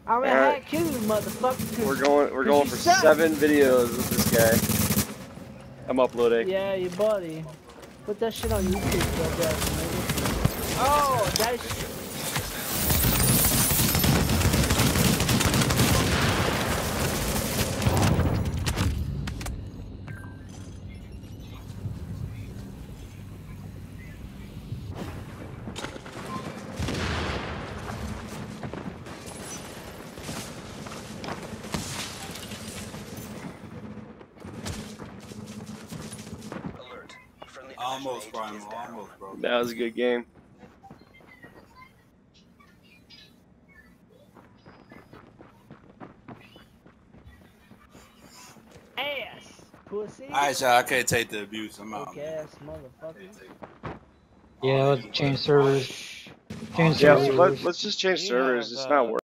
I'm gonna hack kill you, motherfucker. We're going for 7 videos with this guy. I'm uploading. Yeah, you buddy. Put that shit on YouTube, bro. Oh, that's. Almost, Prime. Almost, bro. That was a good game. Ass, pussy. Alright, y'all. I can't take the abuse. I'm out. Ass, motherfucker. Yeah, let's change servers. Change Yeah, servers. let's just change servers. It's not working.